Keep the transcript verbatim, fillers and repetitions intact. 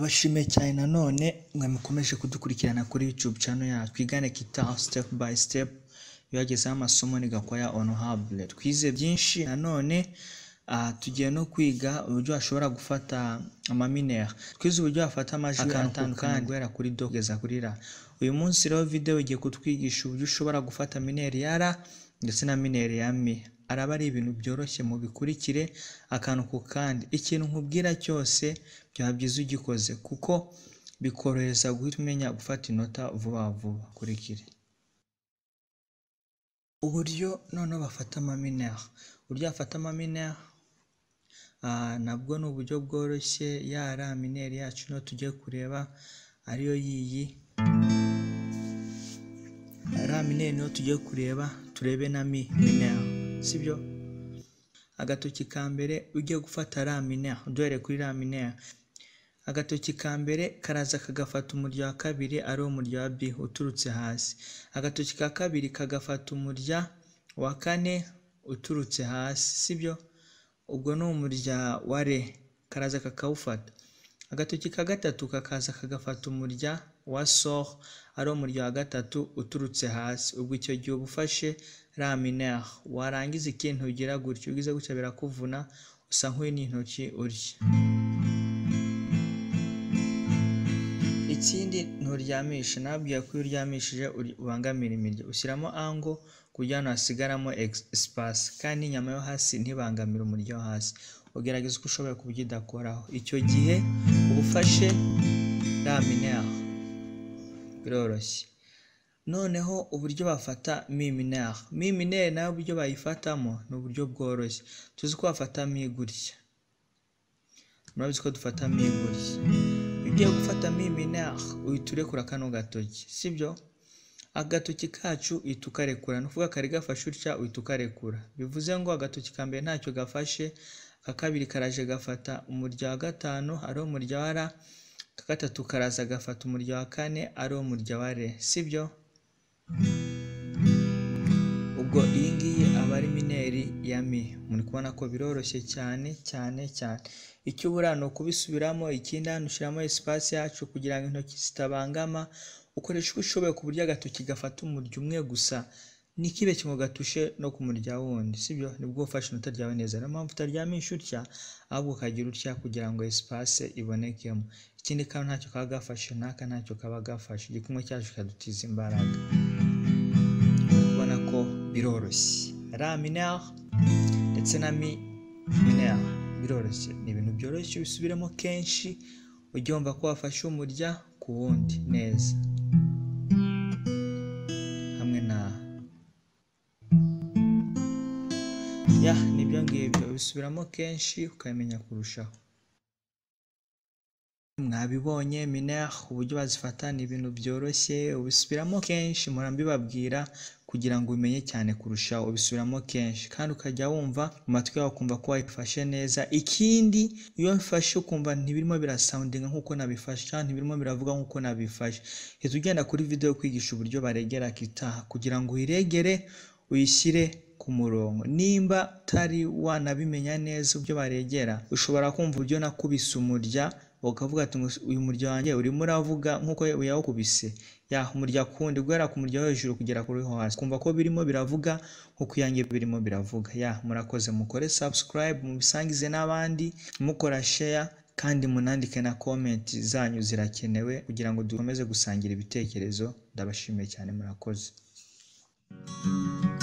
ndabashimiye cyane nanone mwe mukomeje kudukurikirana kuri YouTube channel ya twigane guitar step by step yageze amasomo ni gakwaya honorable. Twize byinshi nanone uh, tugiye no kwiga uburyo ashobora gufata ama minaire. Twize uburyo afata amajwi atandukanye guhera kuri do kugeza kuri ra. Uyu munsi rero video igiye kutwigisha uburyo ushobora gufata minaire ya ra ndetse na minaire ya mi. Araba ari ibintu byoroshye mu bikurikire akantu ku kandi. Ikintu nkubwira cyose byaba byiza ugikoze kuko bikorohereza guhita umenya gufata inota vuba vuba. Kurikire uburyo none bafata ama minaire. Uburyo afata ama minaire ah nabwo ni uburyo bworoshye ya ra minaire yacu no tujye kureba ariyo yiyi ra minaire no tujye kureba turebe na mi minaire. Sibyo agatoki ka mbere ujye gufata ra minaire dore kuri ra minaire agatoki ka mbere karaza kagafata umurya wa kabiri ari umurya wa b uturutse hasi. Agatoki ka kabiri kagafata umurya wa kane uturutse hasi. Sibyo ubwo no umurya wa re karaza kakawufata. Agatoki ka gatatu kakaza kagafata umurya wa so ari umurya wa gatatu uturutse hasi. Ubwo icyo gihe ubufashe ra minaire warangiza ikintu ugira gutyo ugize gutya birakuvuna usa nk'uyu n'intoki urya. Ikindi nturyamisha nabwiye ko uryamishije ubangamira imirya ushyiramo angle kugira ngo hasigaramo espace kandi inyama yo hasi ntibangamira umurya wo hasi. Ugerageza uko ushoboye kubyidakoraho. Icyo gihe ubufashe ra minaire biroroshye. Noneho uburyo bafata mi minaire. Mi minaire nayo uburyo bayifatamo ni uburyo bworoshye. Tuzi ko bafata mi gutya. Murabizi ko dufata mi gutya. Ugiye gufata mi minaire uhiturekura kano gatoki. Sibyo agatoki kacu itukarekura nuvuga kari gafashe utya uhitukarekura. Bivuze ngo agatoki ka mbere ntacyo gafashe, akabiri karaje gafata umurya wa gatanu ari umurya wa ra, gatatu karaza gafata umurya wa kane ari umurya wa re. Sibyo ubwo iyi ngiyi aba ari minaire ya mi. Muri kubona ko biroroshye cyane cyane cyane. Icyo ubura no kubisubiramo. Ikindi hano ushyiramo espace yacu kugira ngo intoki zitabangama. Ukoresha uko ushoboye ku buryo agatoki gafata umurya umwe gusa nikibe kimwe gatushe no ku murya wundi. Sibyo nibwo ufashe inota ryawe neza. Niyo mpamvu utaryamisha utya ahubwo ukagira utya kugira ngo espace ibonekemo. Ikindi kandi ntacyo kaba gafashe naka ntacyo kaba gafashe. Igikumwe cyacu kadutiza imbaraga. Ubona ko biroroshye. Ra minaire ndetse na mi minaire biroroshye. Ni ibintu byoroshye bisubiremo kenshi ujye wumva ko wafashe umurya ku wundi neza. Hamwe na ya nibyo ngibyo bisubiramo kenshi ukamenya kurushaho. Mwabibonye minaire uburyo bazifata ni ibintu byoroshye ubisubiramo kenshi murambibabwira kugira ngo umenye cyane kurushaho. Ubisubiramo kenshi kandi ukajya wumva mu matwi yawe ukumva ko wayifashe neza. Ikindi iyo mfashe ukumva ntibirimo birasoundinga nkuko nabifashe cyane ntibirimo biravuga nkuko nabifashe, hita ugenda kuri video kwigisha uburyo baregera guitar kugira ngo uyiregere uyishyire ku murongo. Nimba tari wanabimenya neza ubyo baregera ushobora kumva uburyo nakubise umurya ukavuga ati uyu murya wanjye urimo uravuga nkuko yawukubise ya umurya kundi guhera ku murya hejuru kugera kuri hasi kumva ko birimo biravuga nkuko yanjye birimo biravuga. Ya murakoze mukore subscribe mubisangize n'abandi mukora share kandi munandike na comment zanyu zirakenewe kugira ngo dukomeze gusangira ibitekerezo. Ndabashimiye cyane murakoze.